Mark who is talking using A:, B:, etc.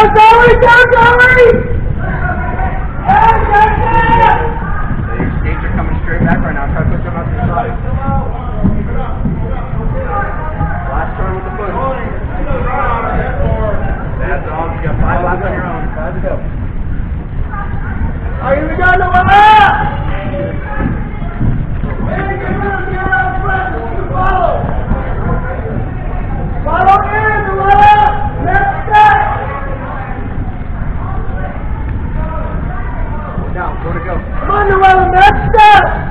A: Zoe! Go, Zoe!
B: Your skates are coming straight back right now. Try to push them out to the side. Last turn with the foot. That's all. You got 5 laps on your own. 5 to go.
A: All right, here we go, Noella! Follow in, Noella! Next step!
B: Down, go to go.
A: Come on, Noella, next step!